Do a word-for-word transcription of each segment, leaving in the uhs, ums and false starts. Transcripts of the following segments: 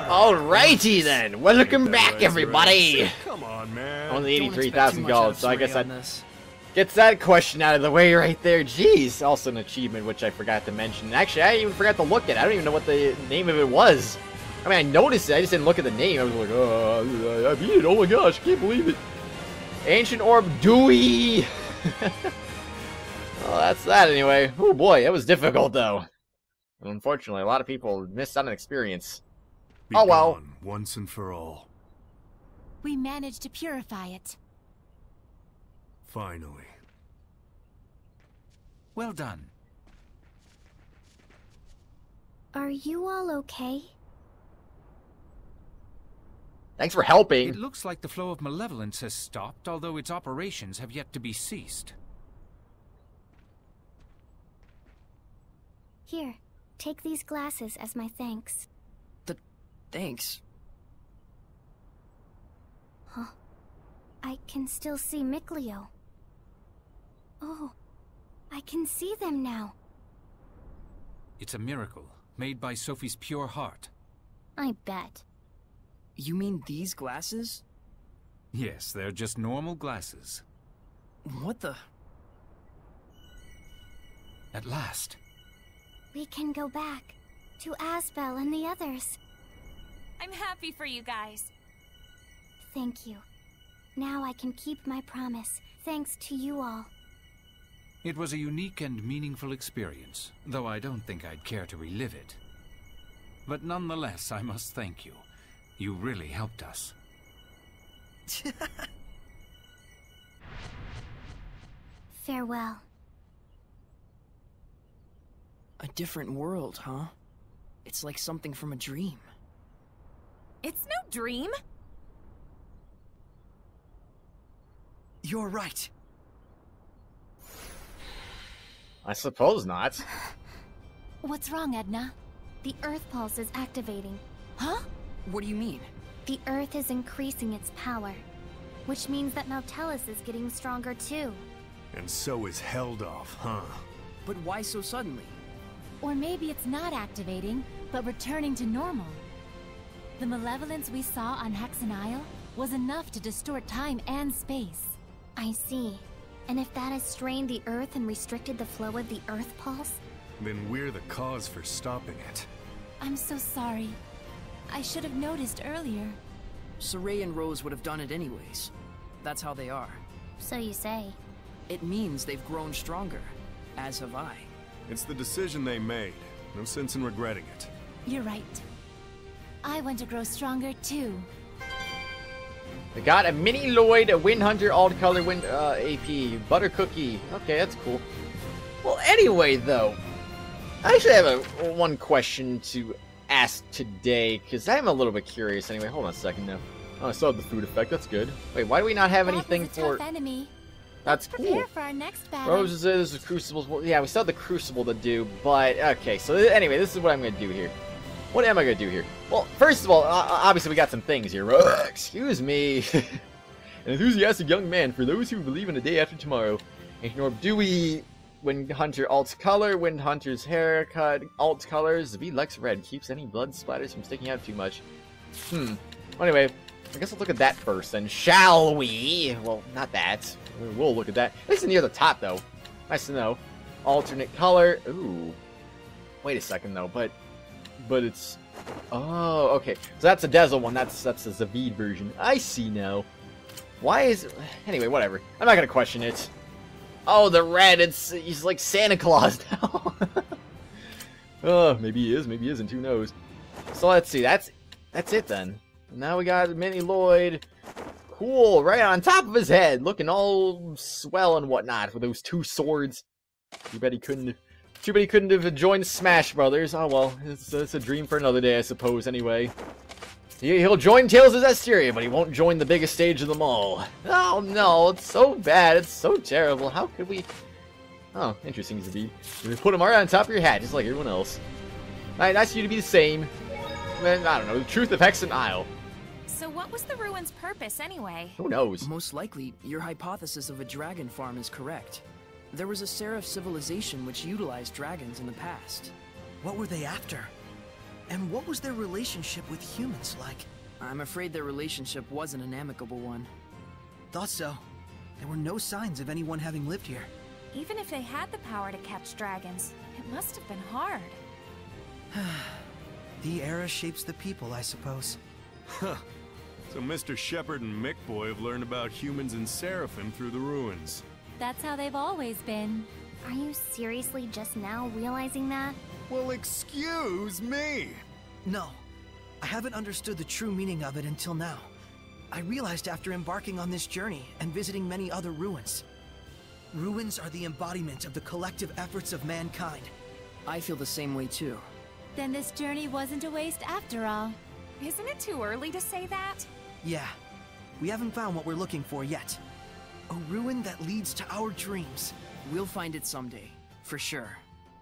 Alrighty then, welcome back everybody! Come on, man. Only eighty-three thousand gold, so I guess that gets that question out of the way right there. Jeez, also an achievement which I forgot to mention. Actually, I even forgot to look at it. I don't even know what the name of it was. I mean, I noticed it, I just didn't look at the name. I was like, oh, I beat it, oh my gosh, I can't believe it. Ancient Orb Dewey! Well, that's that anyway. Oh boy, that was difficult though. And unfortunately, a lot of people missed out on experience. Be oh well. gone once and for all. We managed to purify it. Finally. Well done. Are you all okay? Thanks for helping. It looks like the flow of malevolence has stopped, although its operations have yet to be ceased. Here, take these glasses as my thanks. Th thanks. Huh. I can still see Mikleo. Oh, I can see them now. It's a miracle, made by Sophie's pure heart. I bet. You mean these glasses? Yes, they're just normal glasses. What the? At last. We can go back to Asbel and the others. I'm happy for you guys. Thank you. Now I can keep my promise, thanks to you all. It was a unique and meaningful experience, though I don't think I'd care to relive it. But nonetheless, I must thank you. You really helped us. Farewell. A different world, huh? It's like something from a dream. It's no dream. You're right. I suppose not. What's wrong, Edna? The Earth Pulse is activating. Huh? What do you mean? The Earth is increasing its power, which means that Nautilus is getting stronger too. And so is held off, huh? But why so suddenly? Or maybe it's not activating, but returning to normal. The malevolence we saw on Hexen Isle was enough to distort time and space. I see. And if that has strained the Earth and restricted the flow of the Earth Pulse? Then we're the cause for stopping it. I'm so sorry. I should have noticed earlier. Saray and Rose would have done it anyways. That's how they are. So you say. It means they've grown stronger, as have I. It's the decision they made. No sense in regretting it. You're right. I want to grow stronger too. We got a Mini Lloyd, a Wind Hunter, Alt Color Wind uh, A P, Butter Cookie. Okay, that's cool. Well, anyway, though, I actually have a one question to ask today, because I'm a little bit curious. Anyway, hold on a second now. Oh, I still have the food effect. That's good. Wait, why do we not have Bob anything is a for? tough enemy. That's Let's cool. prepare for our next battle. Roses is a Crucible. Well, yeah, we still have the Crucible to do, but okay. So anyway, this is what I'm gonna do here. What am I gonna do here? Well, first of all, uh, obviously we got some things here. Uh, excuse me. An enthusiastic young man for those who believe in a day after tomorrow. Ancient Orb Dewey, Wind Hunter Alt Color, Wind Hunter's haircut, Alt Colors. Zaveid likes red, keeps any blood splatters from sticking out too much. Hmm. Anyway, I guess let's look at that first then, shall we? Well, not that. We'll look at that. This is near the top though. Nice to know. Alternate color. Ooh. Wait a second though, but but it's oh, okay. So that's a Dazzle one. That's that's a Zaveid version. I see now. Why is anyway? Whatever. I'm not gonna question it. Oh, the red. It's he's like Santa Claus now. Oh, maybe he is. Maybe he isn't. Who knows? So let's see. That's that's it then. Now we got Mini Lloyd. Cool, right on top of his head, looking all swell and whatnot with those two swords. Too bad he couldn't. Too bad he couldn't have joined Smash Brothers. Oh well, it's, it's a dream for another day, I suppose. Anyway, he, he'll join Tales of Zestiria, but he won't join the biggest stage of them all. Oh no, it's so bad. It's so terrible. How could we? Oh, interesting, Zaveid. You put him right on top of your hat, just like everyone else. Nice for you to be the same. Man, I don't know. The truth of Hexen Isle. So what was the ruin's purpose anyway? Who knows? Most likely, your hypothesis of a dragon farm is correct. There was a Seraph civilization which utilized dragons in the past. What were they after? And what was their relationship with humans like? I'm afraid their relationship wasn't an amicable one. Thought so. There were no signs of anyone having lived here. Even if they had the power to catch dragons, it must have been hard. The era shapes the people, I suppose. Huh. So Mister Shepard and Mick Boy have learned about humans and Seraphim through the ruins. That's how they've always been. Are you seriously just now realizing that? Well, excuse me! No. I haven't understood the true meaning of it until now. I realized after embarking on this journey and visiting many other ruins. Ruins are the embodiment of the collective efforts of mankind. I feel the same way too. Then this journey wasn't a waste after all. Isn't it too early to say that? Yeah. We haven't found what we're looking for yet. A ruin that leads to our dreams. We'll find it someday, for sure.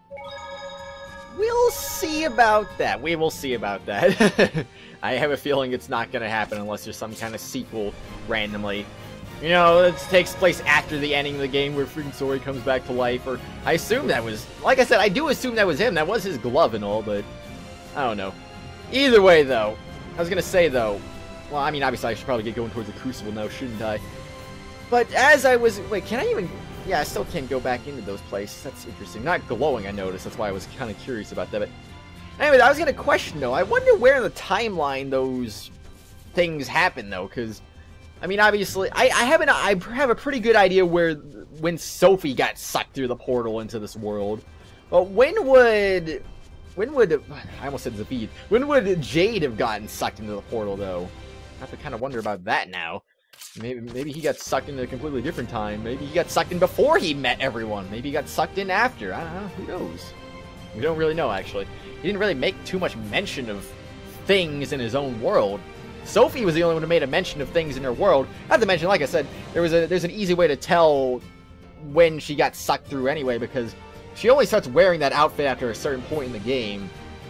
We'll see about that. We will see about that. I have a feeling it's not going to happen unless there's some kind of sequel randomly. You know, it takes place after the ending of the game where freaking Sori comes back to life, or I assume that was, like I said, I do assume that was him. That was his glove and all, but I don't know. Either way, though, I was going to say, though, well, I mean, obviously I should probably get going towards the Crucible now, shouldn't I? But as I was, wait, can I even, yeah, I still can't go back into those places. That's interesting. Not glowing, I noticed. That's why I was kind of curious about that. But anyway, I was going to question, though. I wonder where in the timeline those things happen, though, because, I mean, obviously, I, I, have an, I have a pretty good idea where, when Sophie got sucked through the portal into this world. But when would, when would, I almost said Zaveid, when would Jade have gotten sucked into the portal, though? I have to kind of wonder about that now. Maybe maybe he got sucked into a completely different time. Maybe he got sucked in before he met everyone. Maybe he got sucked in after. I don't know. Who knows? We don't really know, actually. He didn't really make too much mention of things in his own world. Sophie was the only one who made a mention of things in her world. Not to mention, like I said, there was a there's an easy way to tell when she got sucked through anyway, because she only starts wearing that outfit after a certain point in the game.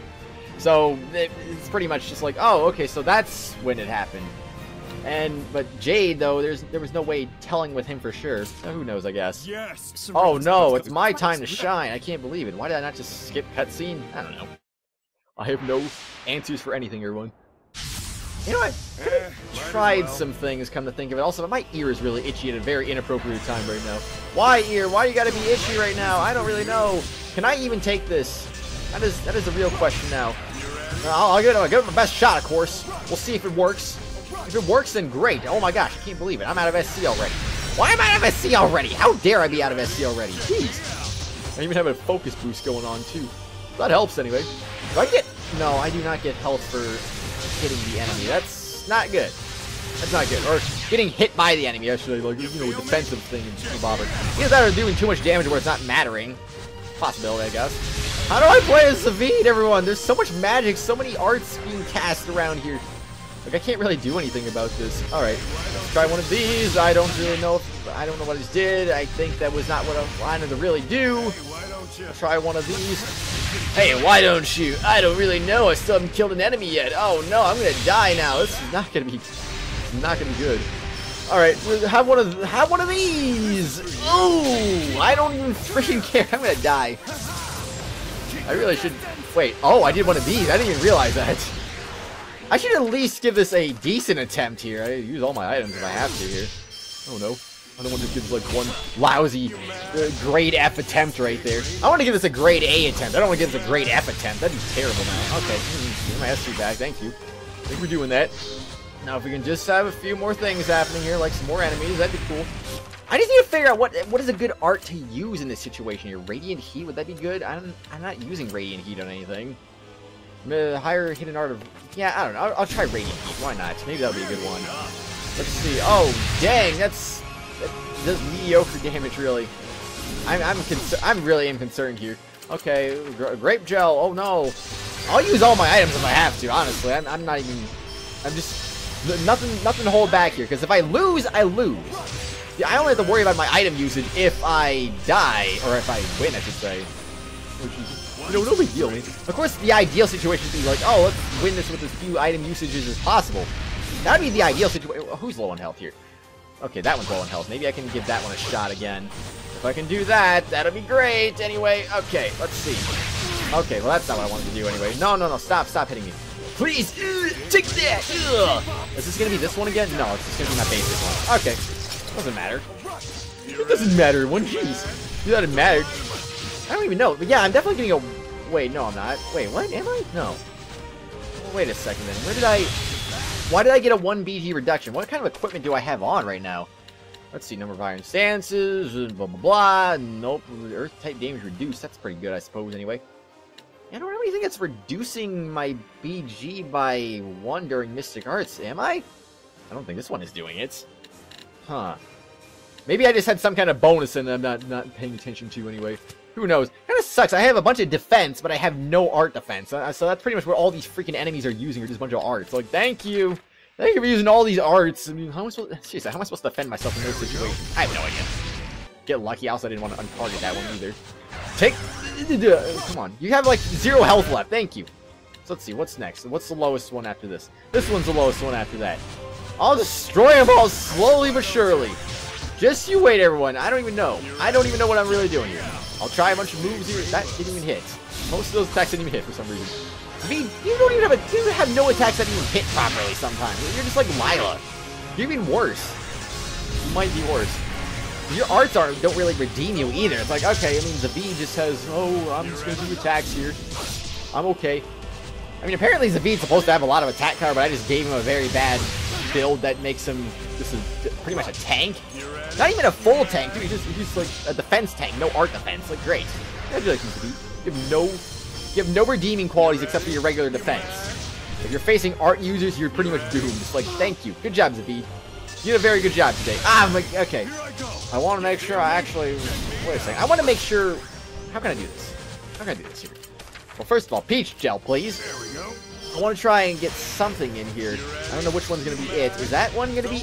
So it's pretty much just like, oh, okay, so that's when it happened. And but Jade, though, there's there was no way telling with him for sure. So who knows, I guess. Yes. Oh no, it's my time to shine. I can't believe it. Why did I not just skip cutscene? I don't know. I have no answers for anything, everyone. You know what? Eh, tried well. some things, come to think of it. Also, my ear is really itchy at a very inappropriate time right now. Why, ear? Why you gotta be itchy right now? I don't really know. Can I even take this? That is that is a real question now. I'll, I'll, give it, I'll give it my best shot, of course. We'll see if it works. If it works, then great. Oh my gosh, I can't believe it. I'm out of S C already. Why am I out of S C already? How dare I be out of S C already? Jeez. I even have a focus boost going on, too. That helps, anyway. Do I get... No, I do not get health for hitting the enemy. That's not good. That's not good. Or getting hit by the enemy, actually. Like, you know, a defensive thing in Bobber. Either that or doing too much damage where it's not mattering. Possibility, I guess. How do I play as Zaveid, everyone? There's so much magic, so many arts being cast around here. Like, I can't really do anything about this. Alright, let's try one of these. I don't really know if... I don't know what I just did. I think that was not what I wanted to really do. I'll try one of these. Hey, why don't you? I don't really know. I still haven't killed an enemy yet. Oh, no, I'm gonna die now. This is not gonna be... This is not gonna be good. Alright, have one of... Have one of these! Ooh! I don't even freaking care. I'm gonna die. I really should... Wait. Oh, I did one of these. I didn't even realize that. I should at least give this a decent attempt here. I use all my items if I have to here. Oh no. I don't want to give like one lousy uh, grade F attempt right there. I want to give this a grade A attempt. I don't want to give this a grade F attempt. That'd be terrible now. Okay. Get my S P back. Thank you. I think we're doing that. Now if we can just have a few more things happening here, like some more enemies, that'd be cool. I just need to figure out what what is a good art to use in this situation here. Radiant Heat, would that be good? I'm, I'm not using Radiant Heat on anything. Uh, higher hidden art of... Yeah, I don't know. I'll, I'll try Radiant Heat. Why not? Maybe that'll be a good one. Let's see. Oh, dang. That's... That does mediocre damage, really. I'm I'm, I'm really am concerned here. Okay. Gra grape gel. Oh, no. I'll use all my items if I have to, honestly. I'm, I'm not even... I'm just... Nothing, nothing to hold back here. Because if I lose, I lose. Yeah, I only have to worry about my item usage if I die. Or if I win, I should say. Which is... You know, no big deal. I mean, of course, the ideal situation would be like, oh, let's win this with as few item usages as possible. That would be the ideal situation. Who's low on health here? Okay, that one's low on health. Maybe I can give that one a shot again. If I can do that, that'll be great. Anyway, okay, let's see. Okay, well that's not what I wanted to do anyway. No, no, no, stop, stop hitting me. Please, ugh, take that! Ugh. Is this gonna be this one again? No, it's just gonna be my basic one. Okay, doesn't matter. It doesn't matter, one jeez. It doesn't matter. I don't even know, but yeah, I'm definitely gonna go... Wait, no I'm not. Wait, what? Am I? No. Wait a second then. Where did I... Why did I get a one B G reduction? What kind of equipment do I have on right now? Let's see, number of iron stances, blah blah blah. Nope, earth type damage reduced. That's pretty good, I suppose, anyway. I don't have anything that's reducing my B G by one during Mystic Arts, am I? I don't think this one is doing it. Huh. Maybe I just had some kind of bonus and I'm not, not paying attention to anyway. Who knows? Kind of sucks. I have a bunch of defense, but I have no art defense. Uh, so that's pretty much what all these freaking enemies are using, are just a bunch of arts. So, like, thank you. Thank you for using all these arts. I mean, how am I supposed to, seriously, how am I supposed to defend myself in those situations? I have no idea. Get lucky. Also, I didn't want to untarget that one either. Take... Come on. You have, like, zero health left. Thank you. So, let's see. What's next? What's the lowest one after this? This one's the lowest one after that. I'll destroy them all slowly but surely. Just you wait, everyone. I don't even know. I don't even know what I'm really doing here. I'll try a bunch of moves here. That didn't even hit. Most of those attacks didn't even hit for some reason. I mean, you don't even have a, you have no attacks that even hit properly sometimes. You're just like Lila. You're even worse. You might be worse. Your arts aren't, don't really redeem you either. It's like, okay, I mean, Zaveid just says, oh, I'm just going to do attacks here. I'm okay. I mean, apparently Zaveid's supposed to have a lot of attack power, but I just gave him a very bad build that makes him, this is pretty much a tank. Not even a full tank, dude. He's just, he's like a defense tank, no art defense. Like, great. That'd be like Zaveid. You have no, you have no redeeming qualities except for your regular defense. If you're facing art users, you're pretty much doomed. It's like, thank you. Good job, Zaveid. You did a very good job today. Ah, I'm like, okay. I want to make sure I actually, wait a second. I want to make sure, how can I do this? How can I do this here? Well, first of all, peach gel, please. There we go. I want to try and get something in here. I don't know which one's going to be it. Is that one going to be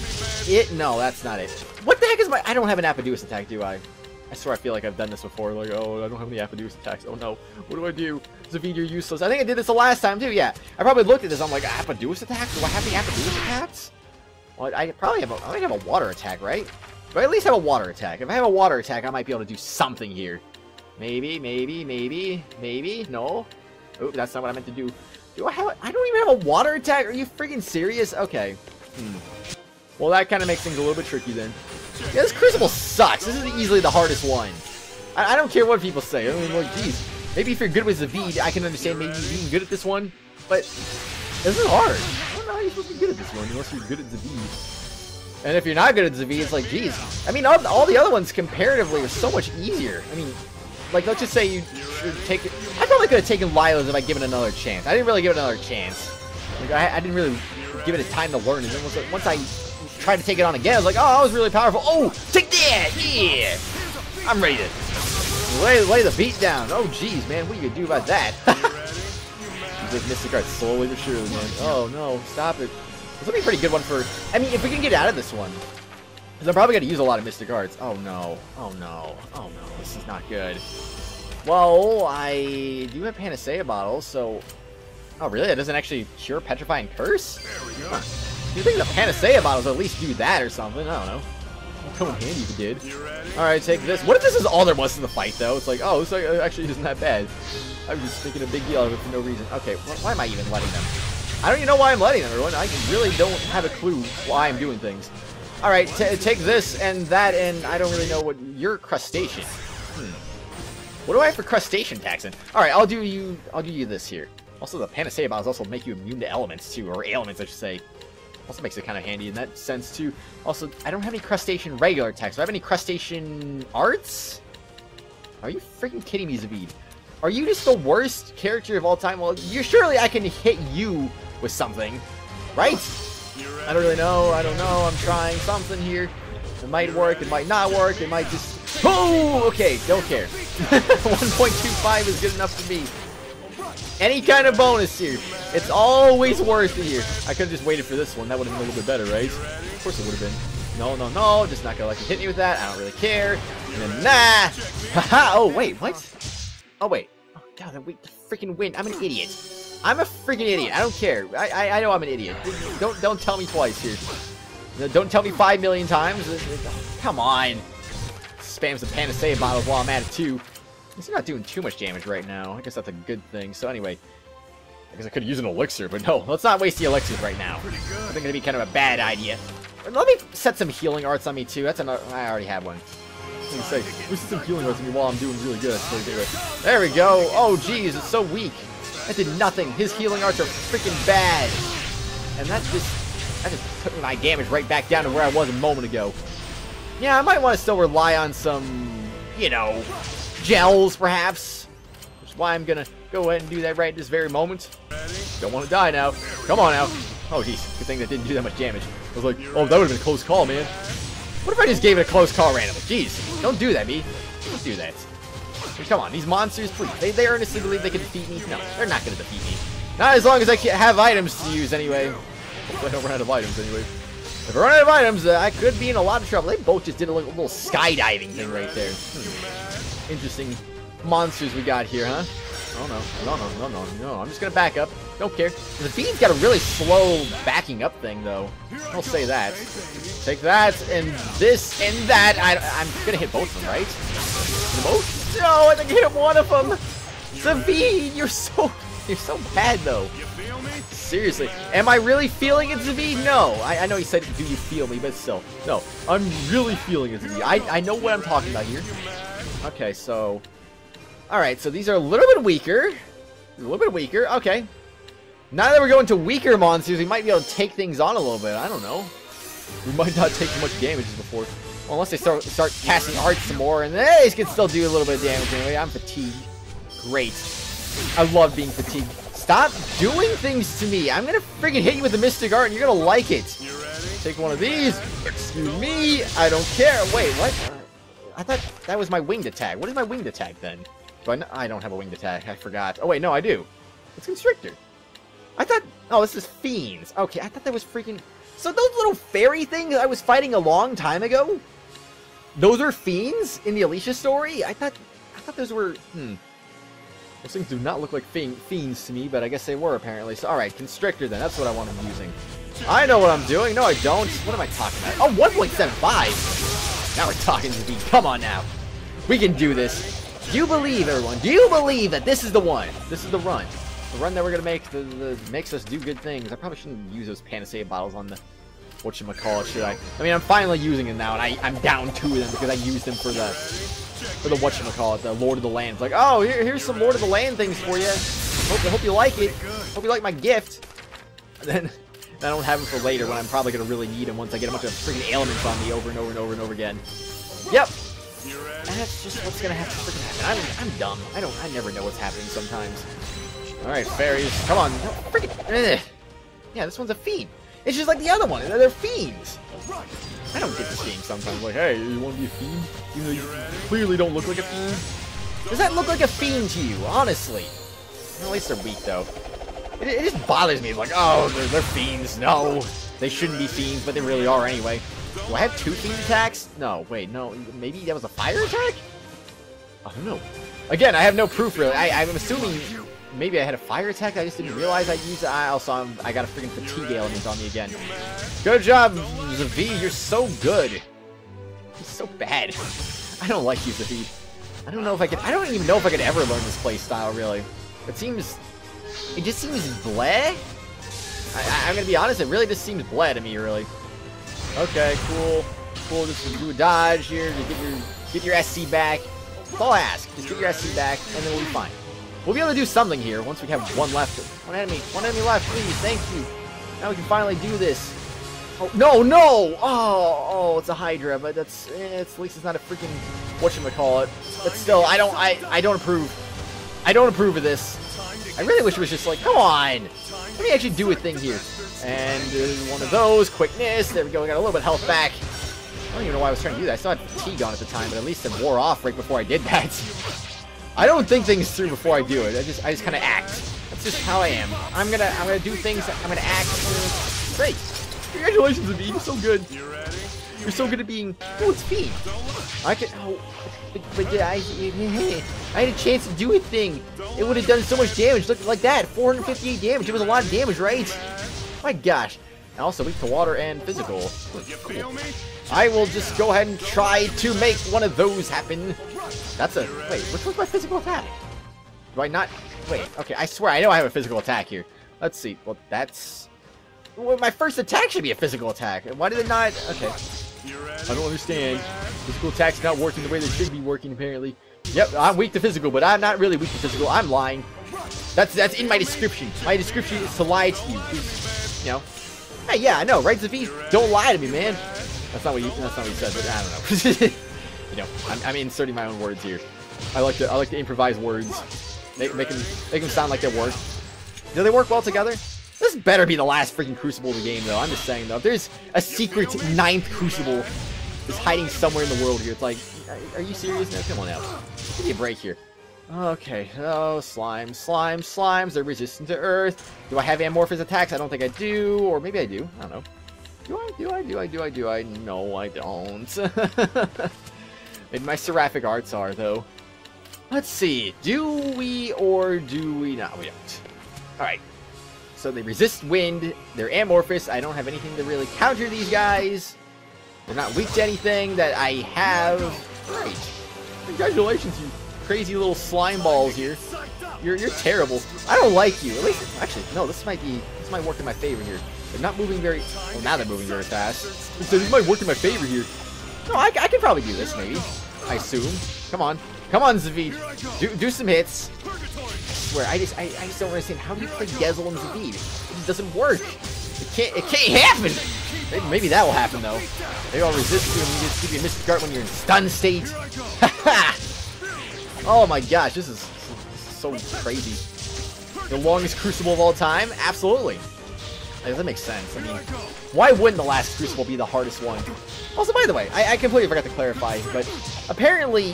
it? No, that's not it. What the heck is my... I don't have an Apodous attack, do I? I swear I feel like I've done this before. Like, oh, I don't have any Apodous attacks. Oh, no. What do I do? Zaveid, you're useless. I think I did this the last time, too. Yeah. I probably looked at this. I'm like, Apodous attacks? Do I have any Apodous attacks? Well, I probably have a... I might have a water attack, right? Do I at least have a water attack? If I have a water attack, I might be able to do something here. Maybe, maybe, maybe, maybe. No. Oh, that's not what I meant to do. Do I have a, I don't even have a water attack? Are you freaking serious? Okay. Hmm. Well, that kind of makes things a little bit tricky then. Yeah, this Crucible sucks. This is easily the hardest one. I, I don't care what people say. I mean, like, geez. Maybe if you're good with Zaveid, I can understand maybe being good at this one. But this is hard. I don't know how you're supposed to be good at this one unless you're good at Zaveid. And if you're not good at Zaveid, it's like, geez. I mean, all, all the other ones comparatively are so much easier. I mean... Like, let's just say you should take it. I probably could have taken Lila's if I'd given it another chance. I didn't really give it another chance. Like, I, I didn't really give it a time to learn. And then once, once I tried to take it on again, I was like, oh, I was really powerful. Oh, take that! Yeah! I'm ready to lay, lay the beat down. Oh, jeez, man. What are you going to do about that? He's like Mystic Arts slowly but surely, man. Oh, no. Stop it. This will be a pretty good one for... I mean, if we can get out of this one. Because I'm probably going to use a lot of Mystic Arts. Oh, no. Oh, no. Oh, no. This is not good. Well, I do have Panacea bottles, so... Oh, really? That doesn't actually cure Petrifying Curse? There we go. Huh. You think the Panacea bottles at least do that or something? I don't know. It'd come in handy if it did. Alright, take this. What if this is all there was to the fight, though? It's like, oh, this actually isn't that bad. I was just making a big deal of it for no reason. Okay, well, why am I even letting them? I don't even know why I'm letting them, everyone. I really don't have a clue why I'm doing things. Alright, take this and that, and I don't really know what... You're crustacean. Hmm. What do I have for crustacean taxon? Alright, I'll do you... I'll do you this here. Also, the Panacea bottles also make you immune to elements, too. Or ailments, I should say. Also makes it kind of handy in that sense, too. Also, I don't have any crustacean regular attacks. Do I have any crustacean arts? Are you freaking kidding me, Zaveid? Are you just the worst character of all time? Well, you surely I can hit you with something. Right? I don't really know. I don't know. I'm trying something here. It might work. It might not work. It might just... Oh! Okay, don't care. one point two five is good enough for me. Any kind of bonus here. It's always worth it here. I could have just waited for this one. That would have been a little bit better, right? Of course it would have been. No, no, no. Just not going to let you hit me with that. I don't really care. And then, nah. Haha. Oh, wait. What? Oh, wait. Oh, God. Wait. The freaking wind. I'm an idiot. I'm a freaking idiot. I don't care. I, I, I know I'm an idiot. Don't, don't tell me twice here. Don't tell me five million times. Come on. Spam some Panacea bottles while I'm at it, too. He's not doing too much damage right now. I guess that's a good thing. So anyway, I guess I could use an elixir, but no, let's not waste the elixirs right now. I think it'd be kind of a bad idea. Let me set some healing arts on me too. That's another. I already have one. Let me say, let me set some healing arts on me while I'm doing really good. There we go. Oh geez, it's so weak. That did nothing. His healing arts are freaking bad, and that just that just put my damage right back down to where I was a moment ago. Yeah, I might want to still rely on some, you know, gels perhaps. Which is why I'm gonna go ahead and do that right at this very moment. Don't want to die now. Come on now. Oh jeez, good thing that didn't do that much damage. I was like, oh, that would have been a close call, man. What if I just gave it a close call randomly? Jeez, don't do that, me. Don't do that. I mean, come on, these monsters, please. They, they earnestly believe they can defeat me? No, they're not going to defeat me. Not as long as I have items to use anyway. Hopefully I don't run out of items anyway. If I run out of items, uh, I could be in a lot of trouble. They both just did a little, little skydiving thing right there. Hmm. Interesting monsters we got here, huh? Oh no, no, no, no, no, no. I'm just going to back up. Don't care. The bead's got a really slow backing up thing, though. I'll say that. Take that, and this, and that. I, I'm going to hit both of them, right? Both? No, I think I hit one of them. Zaveid, you're so, you're so bad, though. Seriously. Am I really feeling it, Zaveid? No. I, I know he said, do you feel me, but still. No, I'm really feeling it, Zaveid. I, I know what I'm talking about here. Okay, so... Alright, so these are a little bit weaker. A little bit weaker. Okay. Now that we're going to weaker monsters, we might be able to take things on a little bit. I don't know. We might not take as much damage as before. Well, unless they start start casting arts some more, and they can still do a little bit of damage anyway. I'm fatigued. Great. I love being fatigued. Stop doing things to me. I'm gonna freaking hit you with the Mystic Art, and you're gonna like it. Take one of these. Excuse me. I don't care. Wait, what? I thought that was my winged attack. What is my winged attack then? Do I, I don't have a winged attack. I forgot. Oh wait, no, I do. It's Constrictor. I thought... Oh, this is Fiends. Okay, I thought that was freaking... So those little fairy things I was fighting a long time ago? Those are Fiends in the Alicia story? I thought... I thought those were... Hmm. Those things do not look like Fiends to me, but I guess they were apparently. So, alright, Constrictor then. That's what I want to be using. I know what I'm doing. No, I don't. What am I talking about? Oh, one point seven five! Now we're talking to me. Come on now. We can do this. Do you believe, everyone? Do you believe that this is the one? This is the run. The run that we're gonna make the, the makes us do good things. I probably shouldn't use those Panacea bottles on the whatchamacallit, should I? I mean, I'm finally using them now, and I, I'm down two of them because I used them for the for the whatchamacallit, the Lord of the Land. It's like, oh, here, here's some Lord of the Land things for you. Hope, I hope you like it. Hope you like my gift. And then I don't have them for later when I'm probably gonna really need them once I get a bunch of freaking ailments on me over and over and over and over again. Yep. And that's just what's gonna have to freaking happen. I'm, I'm dumb. I don't. I never know what's happening sometimes. All right, fairies, come on. No, freaking. Ugh. Yeah, this one's a fiend. It's just like the other one. They're, they're fiends. I don't get this game sometimes. Like, hey, you want to be a fiend? Even though you clearly don't look like a fiend. Does that look like a fiend to you? Honestly. Well, at least they're weak though. It, it just bothers me. It's like, oh, they're, they're fiends. No, they shouldn't be fiends, but they really are anyway. Do I have two fiend attacks? No, wait, no. Maybe that was a fire attack? I don't know. Again, I have no proof, really. I, I'm assuming maybe I had a fire attack. I just didn't realize I used it. I also, I'm, I got a freaking fatigue element on me again. Good job, Zaveid. You're so good. You're so bad. I don't like you, Zaveid. I don't know if I could... I don't even know if I could ever learn this play style, really. It seems... It just seems bleh. I, I, I'm going to be honest. It really just seems bleh to me, really. Okay, cool. Cool, just do a dodge here to get your get your S C back. That's all I ask. Just get your S C back, and then we'll be fine. We'll be able to do something here once we have one left. One enemy. One enemy left, please. Thank you. Now we can finally do this. Oh, no, no! Oh, oh, it's a Hydra, but that's... Eh, it's, at least it's not a freaking... Whatchamacallit. But still, I don't... I, I don't approve. I don't approve of this. I really wish it was just like, come on! Let me actually do a thing here. And uh, one of those, quickness, there we go, we got a little bit of health back. I don't even know why I was trying to do that. I still had fatigue on at the time, but at least it wore off right before I did that. I don't think things through before I do it. I just I just kind of act. That's just how I am. I'm gonna I'm gonna do things. I'm gonna act. Great. Congratulations, Zaveid. You're so good. You're so good at being. Oh, it's Fiend. I can. Oh, but, but I I had a chance to do a thing. It would have done so much damage. Look like that. four hundred fifty-eight damage. It was a lot of damage, right? My gosh. And also weak to water and physical. Cool. I will just go ahead and try to make one of those happen. That's a... Wait, which was my physical attack? Do I not... Wait, okay, I swear, I know I have a physical attack here. Let's see. Well, that's... Well, my first attack should be a physical attack. Why did it not... Okay. I don't understand. Physical attack's not working the way they should be working, apparently. Yep, I'm weak to physical, but I'm not really weak to physical. I'm lying. That's that's in my description. My description is to lie to you. You know. Hey, yeah, I know, right, Zaveid? Don't lie to me, man. That's not what you. That's not what you said, but I don't know. You know, I'm, I'm inserting my own words here. I like to. I like to improvise words. Make, make them make them sound like they work. Do they work well together? This better be the last freaking Crucible of the game, though. I'm just saying, though. If there's a secret ninth Crucible is hiding somewhere in the world here, it's like, are, are you serious? No, come on now. Give me a break here. Okay. Oh, slimes, slimes, slimes. They're resistant to Earth. Do I have amorphous attacks? I don't think I do. Or maybe I do. I don't know. Do I? Do I? Do I? Do I? Do I? No, I don't. Maybe my seraphic arts are, though. Let's see. Do we or do we not? We don't. Alright. So they resist wind. They're amorphous. I don't have anything to really counter these guys. They're not weak to anything that I have. Great. Congratulations, you crazy little slime balls here. You're you're terrible. I don't like you. At least, actually, no. This might be. This might work in my favor here. They're not moving very. Well, now they're moving very fast. So this might work in my favor here. No, I, I can probably do this. Maybe. I assume. Come on. Come on, Zaveid. Do do some hits. I swear, I just I, I just don't understand. How do you play Gezel and Zaveid? It just doesn't work. It can't it can't happen. Maybe, maybe that will happen though. Maybe I'll resist you and you just give you a Mystic Art when you're in stun state. Oh my gosh, this is, this is so crazy. The longest Crucible of all time? Absolutely. Like, that makes sense. I mean, why wouldn't the last Crucible be the hardest one? Also, by the way, I, I completely forgot to clarify, but apparently,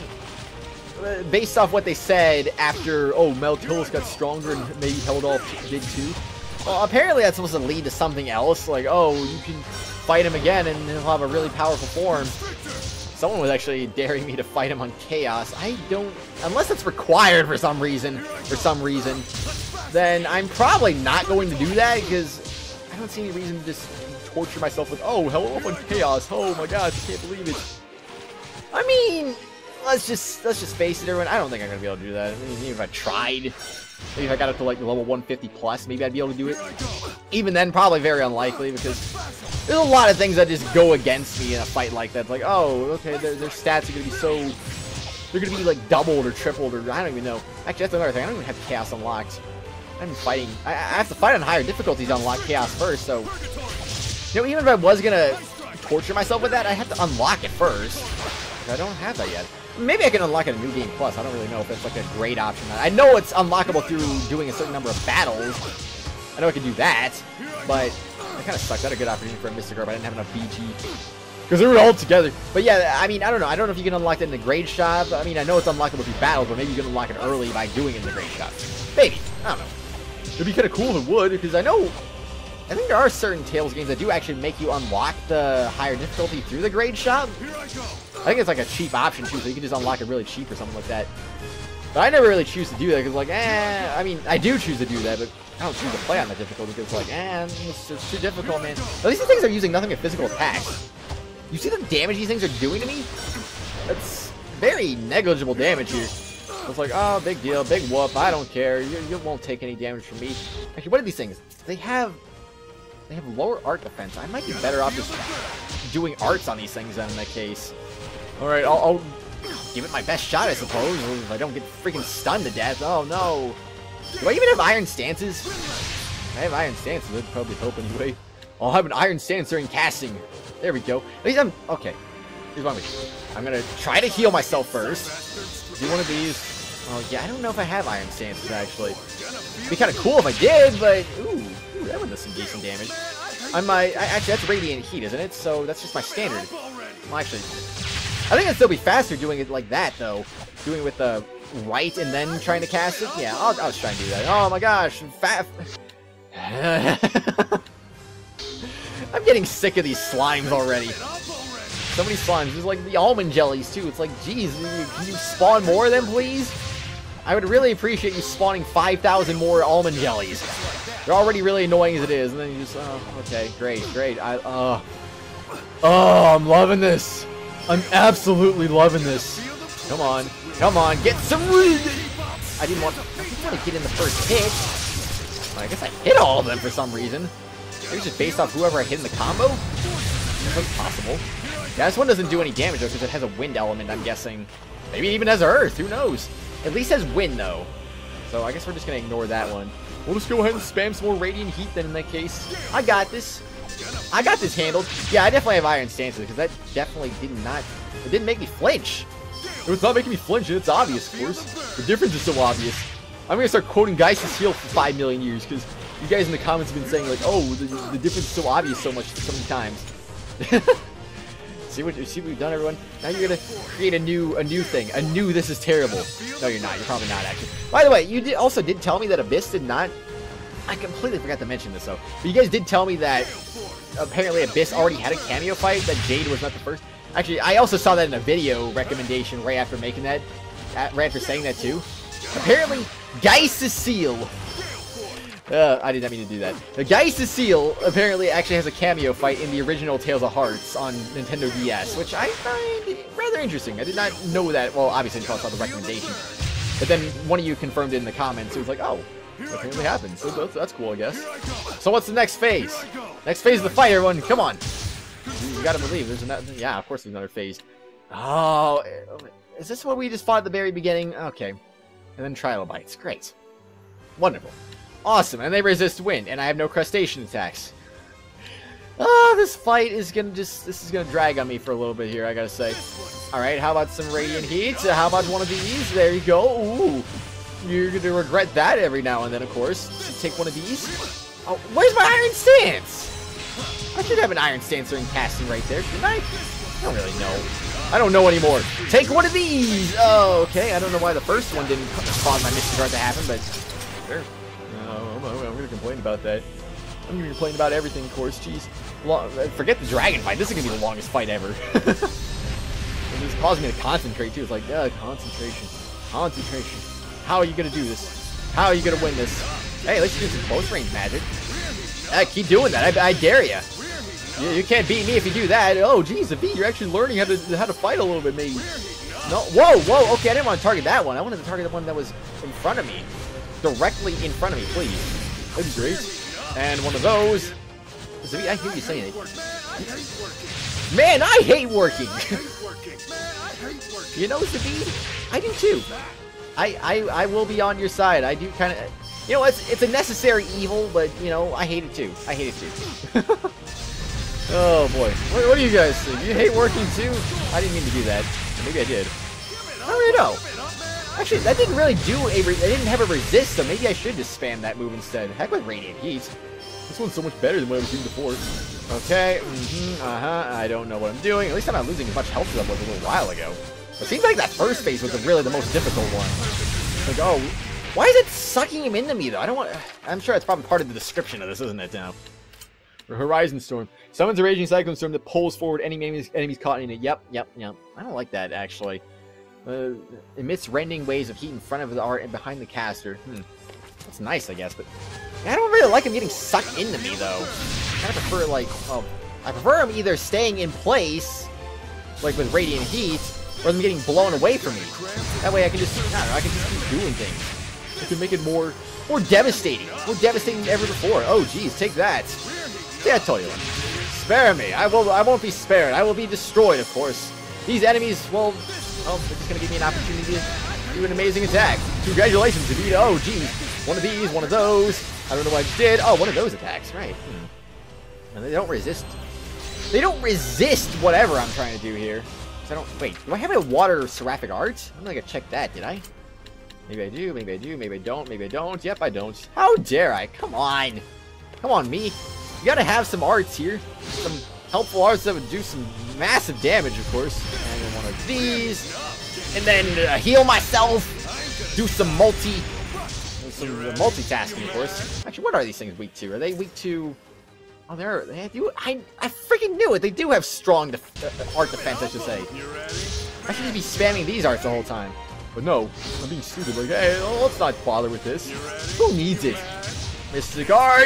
uh, based off what they said after, oh, Meltilus got stronger and maybe held off did too, well, apparently that's supposed to lead to something else, like, oh, you can fight him again and he'll have a really powerful form. Someone was actually daring me to fight him on Chaos. I don't, unless it's required for some reason, for some reason, then I'm probably not going to do that, because I don't see any reason to just torture myself with, oh, hello, I'm on Chaos. Oh my gosh, I can't believe it. I mean, let's just let's just face it, everyone. I don't think I'm gonna be able to do that. I mean, even if I tried, maybe if I got up to like level one fifty plus, maybe I'd be able to do it. Even then, probably very unlikely, because there's a lot of things that just go against me in a fight like that. It's like, oh, okay, their, their stats are gonna be so, they're gonna be like doubled or tripled, or I don't even know. Actually, that's another thing. I don't even have Chaos unlocked. I'm fighting. I, I have to fight on higher difficulties to unlock Chaos first, so. You know, even if I was gonna torture myself with that, I have to unlock it first. I don't have that yet. Maybe I can unlock it in New Game Plus. I don't really know if it's like a great option. I know it's unlockable through doing a certain number of battles. I know I can do that, but that kind of sucks. I had a good opportunity for a Mystic Orb. I didn't have enough B G. Because they were all together. But yeah, I mean, I don't know. I don't know if you can unlock it in the Grade Shop. I mean, I know it's unlockable through battles, but maybe you can unlock it early by doing it in the Grade Shop. Maybe. I don't know. It'd be kind of cool if it would, because I know... I think there are certain Tales games that do actually make you unlock the higher difficulty through the Grade Shop. I think it's like a cheap option too, so you can just unlock it really cheap or something like that. But I never really choose to do that, because like, eh, I mean, I do choose to do that, but I don't choose to play on that difficulty, because it's like, eh, it's, it's too difficult, man. At least these things are using nothing but physical attacks. You see the damage these things are doing to me? That's very negligible damage here. It's like, oh, big deal, big whoop, I don't care, you, you won't take any damage from me. Actually, what are these things? They have... They have lower art defense. I might be better off just doing arts on these things then in that case. Alright, I'll, I'll give it my best shot, I suppose, if I don't get freaking stunned to death. Oh, no. Do I even have Iron Stances? If I have Iron Stances, I'd probably help anyway. I'll have an Iron Stance during casting. There we go. At least I'm... Okay. Here's what I'm going to do. I'm going to try to heal myself first. Do one of these. Oh, yeah, I don't know if I have Iron Stances, actually. It'd be kind of cool if I did, but... Ooh. Ooh, that one does some decent damage. I'm my I, actually that's Radiant Heat, isn't it? So that's just my standard. Well, actually, I think it'd still be faster doing it like that though, doing it with the right and then trying to cast it. Yeah, I'll, I'll try and do that. Oh my gosh, fat. I'm getting sick of these slimes already. So many slimes. There's like the almond jellies too. It's like, geez, can you spawn more of them, please? I would really appreciate you spawning five thousand more almond jellies. They're already really annoying as it is, and then you just, oh, okay, great, great. I, uh, oh, I'm loving this. I'm absolutely loving this. Come on. Come on, get some. I didn't want. I didn't want to get in the first hit. Well, I guess I hit all of them for some reason. Maybe just based off whoever I hit in the combo. That's possible. Yeah, this one doesn't do any damage though because it has a wind element. I'm guessing. Maybe it even has earth. Who knows? At least has wind though. So I guess we're just gonna ignore that one. We'll just go ahead and spam some more radiant heat then in that case. I got this. I got this handled. Yeah, I definitely have iron stances because that definitely did not. It didn't make me flinch. It's not making me flinch, and it's obvious, of course. The difference is so obvious. I'm gonna start quoting Geist's Heal for five million years because you guys in the comments have been saying like, "Oh, the, the difference is so obvious so much, so many times." see what see what we've done, everyone. Now you're gonna create a new a new thing, a new this is terrible. No, you're not. You're probably not actually. By the way, you did also did tell me that Abyss did not. I completely forgot to mention this though. But you guys did tell me that apparently Abyss already had a cameo fight. That Jade was not the first. Actually, I also saw that in a video recommendation right after making that, right after saying that too. Apparently, Geist's Seal. Uh, I did not mean to do that. The Geist's Seal apparently actually has a cameo fight in the original Tales of Hearts on Nintendo D S, which I find rather interesting. I did not know that. Well, obviously, until I saw the recommendation. But then one of you confirmed it in the comments. It was like, oh, it apparently happened. So that's, that's cool, I guess. So what's the next phase? Next phase of the fight, everyone. Come on. You gotta believe there's another. Yeah, of course there's another phase. Oh, is this what we just fought at the very beginning? Okay, and then trilobites. Great, wonderful, awesome, and they resist wind, and I have no crustacean attacks. Oh, this fight is gonna just. This is gonna drag on me for a little bit here. I gotta say. All right, how about some radiant heat? How about one of these? There you go. Ooh, you're gonna regret that every now and then, of course. So take one of these. Oh, where's my iron stance? I should have an iron stance during casting right there, shouldn't I? I don't really know. I don't know anymore. Take one of these! Oh, okay. I don't know why the first one didn't cause my mission card to happen, but sure. No, I'm, I'm going to complain about that. I'm going to complain about everything, of course. Jeez. Long, forget the dragon fight. This is going to be the longest fight ever. It's causing me to concentrate, too. It's like, uh, concentration. Concentration. How are you going to do this? How are you going to win this? Hey, let's do some close range magic. Uh, keep doing that. I, I dare ya. you. You can't beat me if you do that. Oh, geez, Zaveid, you're actually learning how to how to fight a little bit, maybe. No, whoa, whoa. Okay, I didn't want to target that one. I wanted to target the one that was in front of me, directly in front of me, please. That'd be great. And one of those. Zaveid, I hear you saying it. Man, I hate working. You know, Zaveid, I do too. I I I will be on your side. I do kind of. You know, it's, it's a necessary evil, but, you know, I hate it too. I hate it too. Oh, boy. What, what do you guys think? You hate working too? I didn't mean to do that. Maybe I did. I don't really know. Actually, that didn't really do a... Re I didn't have a resist, so maybe I should just spam that move instead. Heck with Radiant Heat. This one's so much better than what I was doing before. Okay, mm-hmm, uh-huh. I don't know what I'm doing. At least I'm not losing as much health as I was a little while ago. It seems like that first phase was really the most difficult one. Like, oh... Why is it sucking him into me, though? I don't want... I'm sure it's probably part of the description of this, isn't it, now? Horizon Storm. Summons a raging cyclone storm that pulls forward any enemies, enemies caught in it. Yep, yep, yep. I don't like that, actually. Uh, emits rending waves of heat in front of the art and behind the caster. Hmm. That's nice, I guess, but... I don't really like him getting sucked into me, though. I kind of prefer, like... Oh, I prefer him either staying in place, like with Radiant Heat, or them getting blown away from me. That way I can just... I don't know, I can just keep doing things. I can make it more, more devastating, more devastating than ever before. Oh, geez, take that. Yeah, I told you. Spare me. I will. I won't be spared. I will be destroyed, of course. These enemies, well, well, they're just gonna give me an opportunity to do an amazing attack. Congratulations, Zaveid. Oh, geez, one of these, one of those. I don't know what I just did. Oh, one of those attacks, right? Hmm. And they don't resist. They don't resist whatever I'm trying to do here. I don't. Wait, do I have a water seraphic art? I don't think I checked that. Did I? Maybe I do, maybe I do, maybe I don't, maybe I don't. Yep, I don't. How dare I? Come on. Come on, me. You gotta have some arts here. Some helpful arts that would do some massive damage, of course. And then one of these. And then uh, heal myself. Do some multi... Some uh, multitasking, of course. Actually, what are these things weak to? Are they weak to... Oh, they're... They do... I, I freaking knew it. They do have strong def uh, art defense, I should say. I should just be spamming these arts the whole time. But no, I'm being stupid. Like, hey, let's not bother with this. Who needs it? Mystic Art!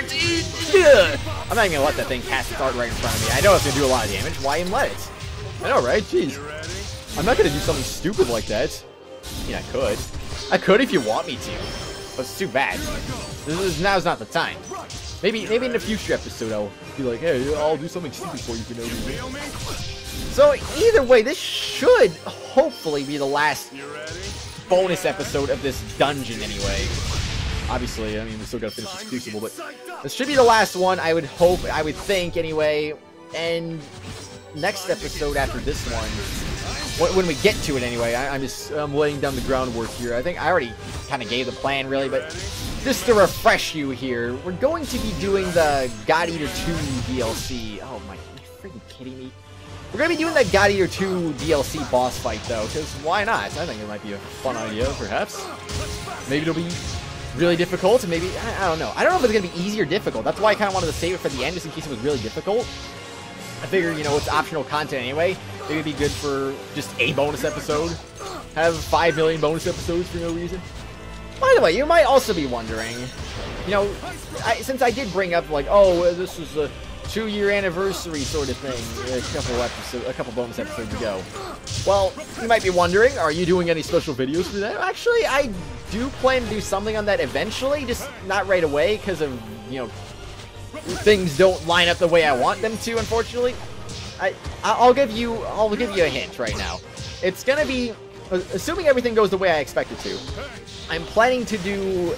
I'm not even gonna let that thing cast its art right in front of me. I know it's gonna do a lot of damage. Why even let it? I know, right? Jeez. I'm not gonna do something stupid like that. I mean, I could. I could if you want me to. But it's too bad. This is, now's not the time. Maybe maybe in a future episode I'll be like, hey, I'll do something stupid for you for no reason. So either way, this should hopefully be the last bonus episode of this dungeon anyway. Obviously, I mean, we still gotta finish this Crucible, but this should be the last one, I would hope, I would think anyway. And next episode after this one, when we get to it anyway, I, I'm just I'm laying down the groundwork here. I think I already kind of gave the plan, really, but just to refresh you here, we're going to be doing the God Eater two D L C. Oh my, are you freaking kidding me? We're going to be doing that God Eater two D L C boss fight, though, because why not? I think it might be a fun idea, perhaps. Maybe it'll be really difficult, and maybe, I, I don't know. I don't know if it's going to be easy or difficult. That's why I kind of wanted to save it for the end, just in case it was really difficult. I figured, you know, it's optional content anyway. Maybe it'd be good for just a bonus episode. Have five million bonus episodes for no reason. By the way, you might also be wondering, you know, I, since I did bring up, like, oh, this is a two-year anniversary sort of thing a couple episodes, a couple bonus episodes ago. Well, you might be wondering, are you doing any special videos for that? Actually, I do plan to do something on that eventually, just not right away because of, you know, things don't line up the way I want them to, unfortunately. I, I'll give you, I'll give you a hint right now. It's gonna be, assuming everything goes the way I expect it to, I'm planning to do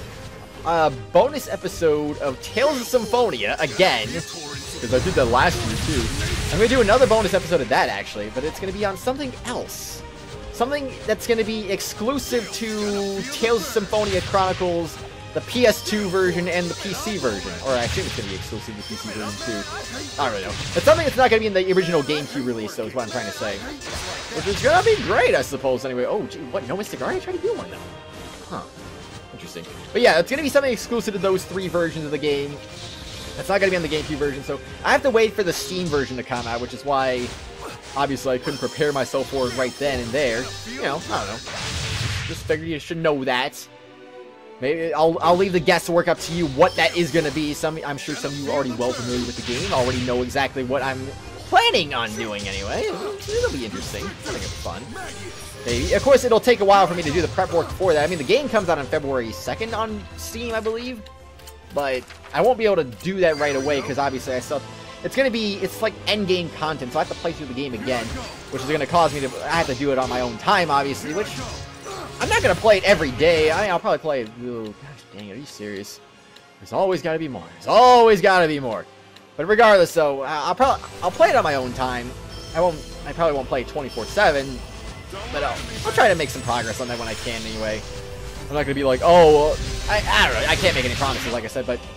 a bonus episode of Tales of Symphonia again, because I did that last year too. I'm gonna do another bonus episode of that actually, but it's gonna be on something else. Something that's gonna be exclusive to Tales of Symphonia Chronicles, the P S two version and the P C version. Or I think it's going to be exclusive to the P C version too. I don't really know. It's something that's not going to be in the original GameCube release, though, is what I'm trying to say. Which is going to be great, I suppose, anyway. Oh, gee, what? No Mystic Art? I tried to do one, though. Huh. Interesting. But yeah, it's going to be something exclusive to those three versions of the game. It's not going to be on the GameCube version, so I have to wait for the Steam version to come out, which is why, obviously, I couldn't prepare myself for it right then and there. You know, I don't know. Just figured you should know that. Maybe I'll I'll leave the guesswork up to you what that is going to be. Some I'm sure some of you are already well familiar with the game, already know exactly what I'm planning on doing anyway. It'll, it'll be interesting. I think it's fun. Maybe. Of course, it'll take a while for me to do the prep work for that. I mean, the game comes out on February second on Steam, I believe. But I won't be able to do that right away because obviously I still... It's going to be... It's like endgame content, so I have to play through the game again, which is going to cause me to... I have to do it on my own time, obviously, which... I'm not going to play it every day. I mean, I'll probably play it... Oh, gosh dang it, are you serious? There's always got to be more. There's always got to be more. But regardless, though, I'll probably... I'll play it on my own time. I won't... I probably won't play it twenty-four seven. But I'll, I'll try to make some progress on that when I can, anyway. I'm not going to be like, oh... I, I don't know. I can't make any promises, like I said, but...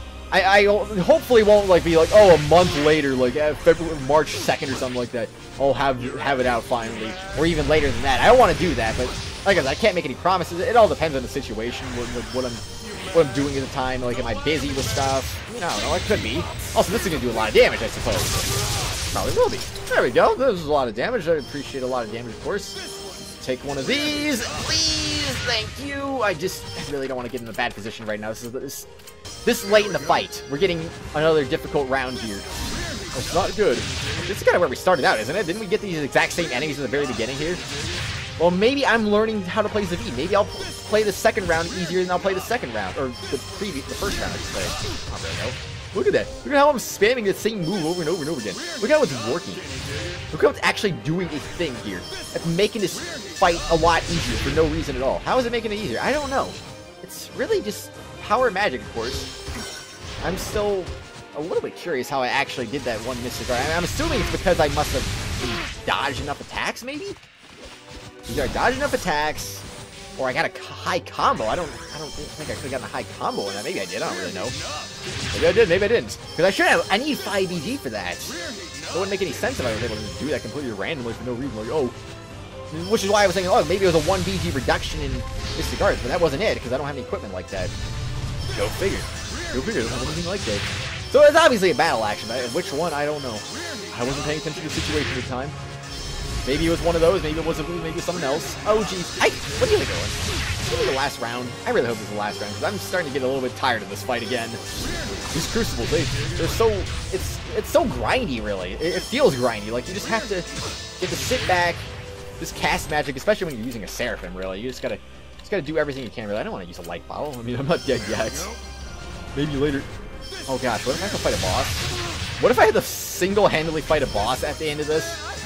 I, I hopefully won't like be like, oh, a month later, like uh, February, March second or something like that. I'll have have it out finally, or even later than that. I don't want to do that, but like I said, I can't make any promises. It all depends on the situation, what, what, what I'm what I'm doing at the time. Like, am I busy with stuff? I mean, I don't know. It could be. Also, this is gonna do a lot of damage, I suppose. Probably will be. There we go. There's a lot of damage. I appreciate a lot of damage, of course. Take one of these, please. Thank you. I just I really don't want to get in a bad position right now. This is this. This late in the fight, we're getting another difficult round here. That's not good. This is kind of where we started out, isn't it? Didn't we get these exact same enemies at the very beginning here? Well, maybe I'm learning how to play Zaveid. Maybe I'll play the second round easier than I'll play the second round. Or the previous, the first round, I should say. I don't really know. Look at that. Look at how I'm spamming the same move over and over and over again. Look how it's working. Look how it's actually doing a thing here. It's making this fight a lot easier for no reason at all. How is it making it easier? I don't know. It's really just... power magic, of course. I'm still a little bit curious how I actually did that one Mystic Art. I'm assuming it's because I must have dodged enough attacks, maybe? Either I dodged enough attacks, or I got a high combo. I don't I don't think I could have gotten a high combo in that. Maybe I did. I don't really know. Maybe I did. Maybe I didn't. Because I should have. I need five B G for that. It wouldn't make any sense if I was able to do that completely randomly for no reason. Like, oh. Which is why I was saying, oh, maybe it was a one B G reduction in Mystic Arts, but that wasn't it, because I don't have any equipment like that. Go figure. Go figure. I don't have anything like that. So it's obviously a battle action. Which one? I don't know. I wasn't paying attention to the situation at the time. Maybe it was one of those. Maybe it wasn't. Maybe it was something else. Oh, geez. I, what are you doing? Is this the last round? I really hope this is the last round, because I'm starting to get a little bit tired of this fight again. These Crucibles, they, they're so... It's it's so grindy, really. It, it feels grindy. Like, you just have to... You have to sit back... this cast magic, especially when you're using a Seraphim, really, you just gotta, just gotta do everything you can. Really, I don't want to use a light bottle. I mean, I'm not dead yet. Maybe later. Oh gosh, what if I have to fight a boss? What if I had to single-handedly fight a boss at the end of this?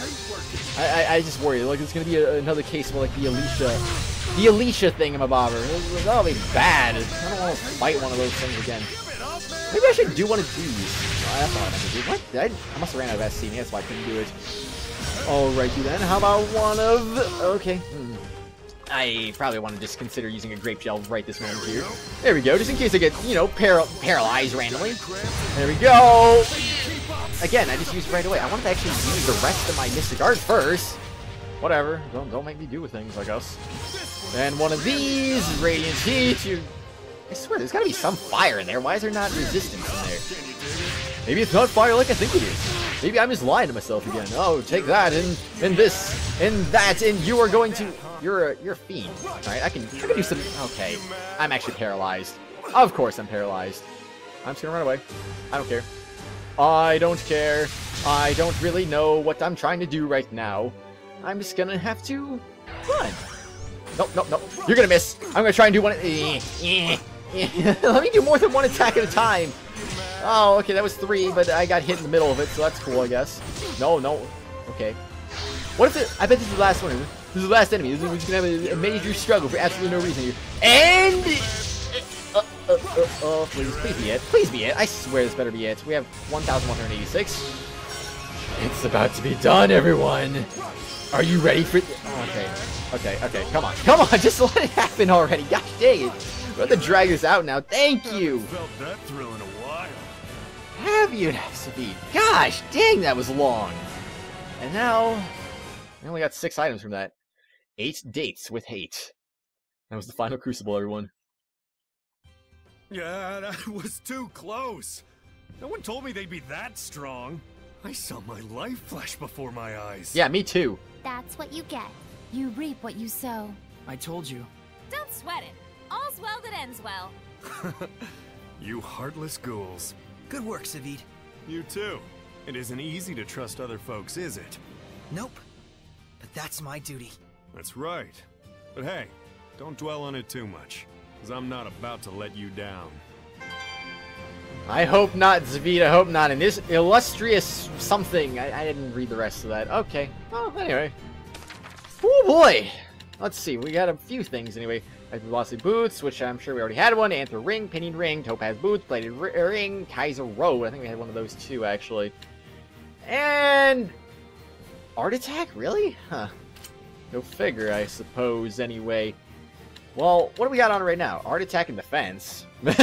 I, I, I just worry, like, it's gonna be a, another case of, like, the Alicia, the Alicia thingamabobber. That'll be bad. I don't want to fight one of those things again. Maybe I should do one of these. Oh, that's not what I meant to do. What? I, I must have ran out of S C, that's why I couldn't do it. Alrighty then, how about one of... Okay. Hmm. I probably want to just consider using a grape gel right this moment here. There we go, just in case I get, you know, para paralyzed randomly. There we go! Again, I just used it right away. I wanted to actually use the rest of my Mystic Art first. Whatever, don't, don't make me do with things, I guess. And one of these, Radiant Heat, you... I swear, there's gotta be some fire in there. Why is there not resistance in there? Maybe it's not fire like I think it is. Maybe I'm just lying to myself again. Oh, take that, and, and this, and that, and you are going to... You're a, you're a fiend. Alright, I can, I can do some... Okay, I'm actually paralyzed. Of course I'm paralyzed. I'm just gonna run away. I don't care. I don't care. I don't really know what I'm trying to do right now. I'm just gonna have to run. Nope, nope, nope. You're gonna miss. I'm gonna try and do one... Eh, eh, eh. Let me do more than one attack at a time. Oh, okay, that was three, but I got hit in the middle of it, so that's cool, I guess. No, no. Okay. What if it... I bet this is the last one. This is the last enemy. This is, we're just gonna have a, a major struggle for absolutely no reason here. And... Uh, uh, uh, uh, please, please be it. Please be it. I swear this better be it. We have one thousand one hundred eighty-six. It's about to be done, everyone. Are you ready for... Oh, okay. Okay, okay, come on. Come on, just let it happen already. Gosh dang it. We have to drag this out now. Thank you. Felt that thrill in a while. Have you, Zaveid? Gosh dang, that was long. And now... I only got six items from that. Eight dates with hate. That was the final Crucible, everyone. Yeah, that was too close. No one told me they'd be that strong. I saw my life flash before my eyes. Yeah, me too. That's what you get. You reap what you sow. I told you. Don't sweat it. All's well that ends well. You heartless ghouls. Good work, Zaveid. You too. It isn't easy to trust other folks, is it? Nope. But that's my duty. That's right. But hey, don't dwell on it too much, because I'm not about to let you down. I hope not, Zaveid. I hope not. In this illustrious something, I, I didn't read the rest of that. Okay. Well, anyway. Oh boy. Let's see. We got a few things anyway. Velocity boots, which I'm sure we already had one. Anther ring, pinning ring, topaz boots, plated ring, Kaiser robe. I think we had one of those too, actually. And art attack, really? Huh. Go figure, I suppose. Anyway. Well, what do we got on right now? Art attack and defense.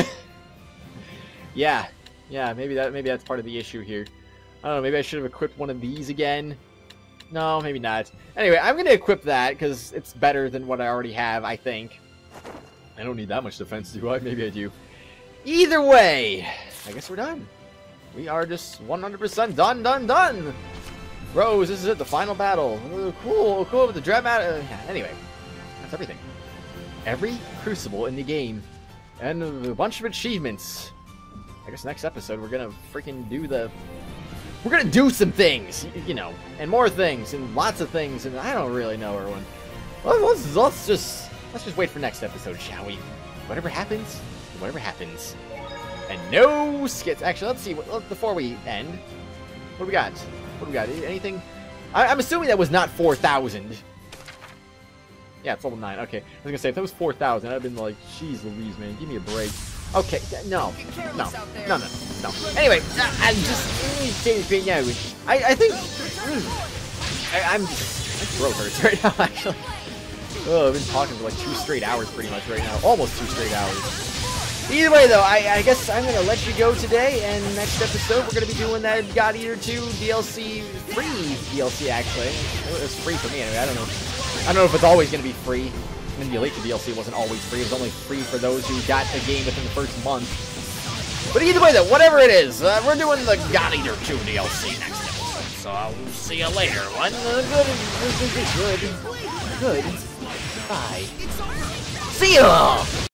Yeah, yeah, maybe that maybe that's part of the issue here. I don't know, maybe I should have equipped one of these again. No, maybe not. Anyway, I'm going to equip that because it's better than what I already have, I think. I don't need that much defense, do I? Maybe I do. Either way, I guess we're done. We are just one hundred percent done, done, done. Rose, this is it, the final battle. Ooh, cool, cool with the dramatic. Uh, yeah, anyway, that's everything. Every Crucible in the game. And a bunch of achievements. I guess next episode we're gonna freaking do the... We're gonna do some things, you know, and more things, and lots of things, and I don't really know, everyone. Well, let's, let's just let's just wait for next episode, shall we? Whatever happens, whatever happens. And no skits. Actually, let's see, what, before we end, what do we got? What do we got? Anything? I, I'm assuming that was not four thousand. Yeah, it's level nine. Okay, I was gonna say, if that was four thousand, I'd have been like, jeez Louise, man, give me a break. Okay, no, no, no, no, no. Anyway, I'm just, no, I, I think, I, I'm, my throat hurts right now, actually. Oh, I've been talking for like two straight hours pretty much right now, almost two straight hours. Either way, though, I, I guess I'm going to let you go today, and next episode we're going to be doing that God Eater two D L C, free D L C, actually. It was free for me anyway, I don't know. I don't know if it's always going to be free. I mean, the Elite D L C wasn't always free. It was only free for those who got a game within the first month. But either way, though, whatever it is, uh, we're doing the God Eater two D L C next episode. So I'll see you later. One uh, good, good, good, good. Bye. See ya!